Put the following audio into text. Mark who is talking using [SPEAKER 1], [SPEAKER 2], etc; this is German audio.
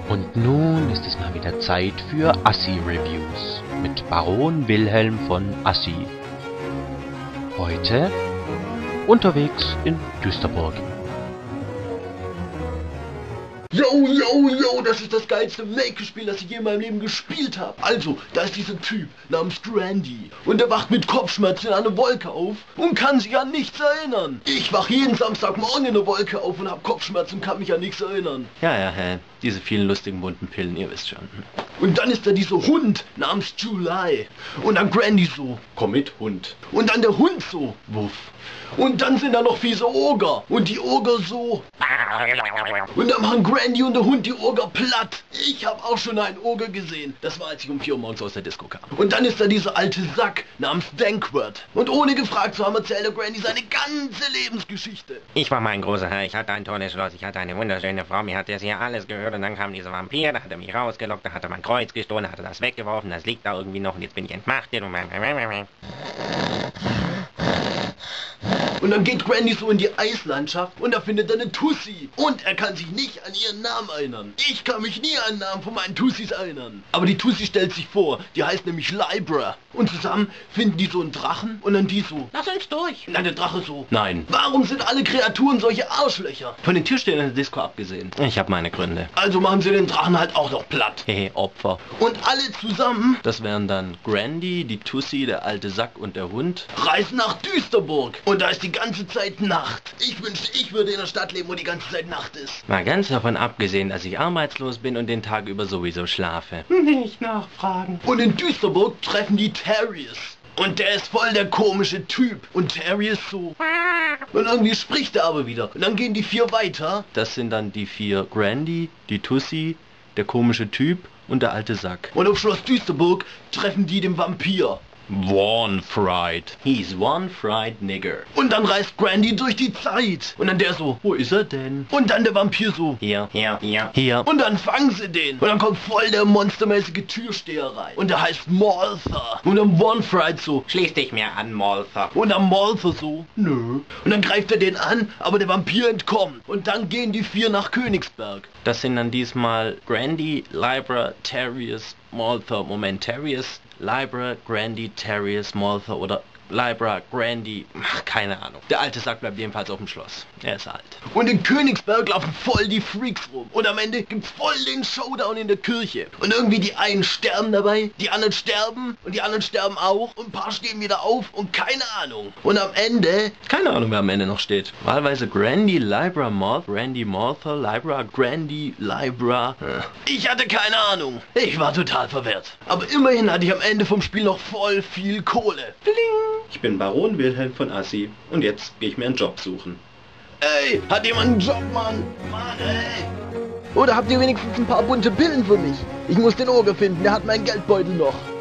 [SPEAKER 1] Und nun ist es mal wieder Zeit für Assi-Reviews mit Baron Wilhelm von Assi. Heute unterwegs in Düsterburg.
[SPEAKER 2] Yo, das ist das geilste Make-Spiel, das ich je in meinem Leben gespielt habe. Also, da ist dieser Typ namens Grandy und der wacht mit Kopfschmerzen in einer Wolke auf und kann sich an nichts erinnern. Ich wach jeden Samstagmorgen in einer Wolke auf und hab Kopfschmerzen und kann mich an nichts erinnern.
[SPEAKER 1] Ja, diese vielen lustigen bunten Pillen, ihr wisst schon.
[SPEAKER 2] Und dann ist da dieser Hund namens July. Und dann Grandy so, komm mit, Hund. Und dann der Hund so, wuff. Und dann sind da noch fiese Oger. Und die Oger so. Und dann machen Grandy und der Hund die Oger platt. Ich habe auch schon einen Oger gesehen. Das war, als ich um 4 Uhr morgens aus der Disco kam. Und dann ist da dieser alte Sack namens Dankwart. Und ohne gefragt zu haben, erzählt der Grandy seine ganze Lebensgeschichte.
[SPEAKER 3] Ich war mal ein großer Herr, ich hatte ein tolles Schloss, ich hatte eine wunderschöne Frau, mir hat das hier alles gehört und dann kam dieser Vampir, da hat er mich rausgelockt, da hat er mein Kreuz gestohlen, da hat er das weggeworfen, das liegt da irgendwie noch und jetzt bin ich entmachtet und
[SPEAKER 2] Und dann geht Grandy so in die Eislandschaft und da findet er eine Tussi. Und er kann sich nicht an ihren Namen erinnern. Ich kann mich nie an den Namen von meinen Tussis erinnern. Aber die Tussi stellt sich vor, die heißt nämlich Libra. Und zusammen finden die so einen Drachen und dann die so, lass uns durch. Und dann der Drache so,
[SPEAKER 1] Nein,
[SPEAKER 2] warum sind alle Kreaturen solche Arschlöcher?
[SPEAKER 1] von den Türstehern in der Disco abgesehen. Ich habe meine Gründe.
[SPEAKER 2] Also machen sie den Drachen halt auch noch platt.
[SPEAKER 1] Hehe, Opfer.
[SPEAKER 2] Und alle zusammen
[SPEAKER 1] Das wären dann Grandy, die Tussi, der alte Sack und der Hund.
[SPEAKER 2] reisen nach Düsterburg. Und da ist die ganze Zeit Nacht. Ich wünschte, ich würde in der Stadt leben, wo die ganze Zeit Nacht ist.
[SPEAKER 1] Mal ganz davon abgesehen, dass ich arbeitslos bin und den Tag über sowieso schlafe.
[SPEAKER 2] Nicht nachfragen. Und in Düsterburg treffen die Terriers. Und der ist voll der komische Typ. Und Terry ist so. Und irgendwie spricht er aber wieder. Und dann gehen die 4 weiter.
[SPEAKER 1] Das sind dann die 4 Grandy, die Tussi, der komische Typ und der alte Sack.
[SPEAKER 2] Und auf Schloss Düsterburg treffen die den Vampir.
[SPEAKER 1] One fried. He's one fried nigger.
[SPEAKER 2] Und dann reist Grandy durch die Zeit. Und dann der so.
[SPEAKER 1] Wo ist er denn?
[SPEAKER 2] Und dann der Vampir so.
[SPEAKER 1] Hier.
[SPEAKER 3] hier.
[SPEAKER 1] Hier.
[SPEAKER 2] Und dann fangen sie den. Und dann kommt voll der monstermäßige Türsteher rein. Und der heißt Maltha. Und dann One Fried so.
[SPEAKER 3] Schließ dich mir an, Maltha.
[SPEAKER 2] Und dann Maltha so. Nö. Und dann greift er den an, aber der Vampir entkommt. Und dann gehen die 4 nach Königsberg.
[SPEAKER 1] Das sind dann diesmal Grandy, Libra, Terriers, Maltha. Moment, Terriers, Libra, Grandy, Terriers, Maltha oder Libra, Grandy, keine Ahnung. Der alte Sack bleibt jedenfalls auf dem Schloss. Er ist alt.
[SPEAKER 2] Und in Königsberg laufen voll die Freaks rum. Und am Ende gibt's voll den Showdown in der Kirche. Und irgendwie die einen sterben dabei, die anderen sterben und die anderen sterben auch. Und ein paar stehen wieder auf und keine Ahnung. Und am Ende,
[SPEAKER 1] Keine Ahnung, wer am Ende noch steht. Wahlweise Grandy, Libra, Maltha, Grandy, Maltha, Libra, Grandy, Libra.
[SPEAKER 2] ich hatte keine Ahnung. Ich war total verwirrt. Aber immerhin hatte ich am Ende vom Spiel noch voll viel Kohle. Bling.
[SPEAKER 1] Ich bin Baron Wilhelm von Assi und jetzt gehe ich mir einen Job suchen.
[SPEAKER 2] Ey, hat jemand einen Job, Mann? Mann, ey. Oder habt ihr wenigstens ein paar bunte Pillen für mich? Ich muss den Oger finden, der hat meinen Geldbeutel noch.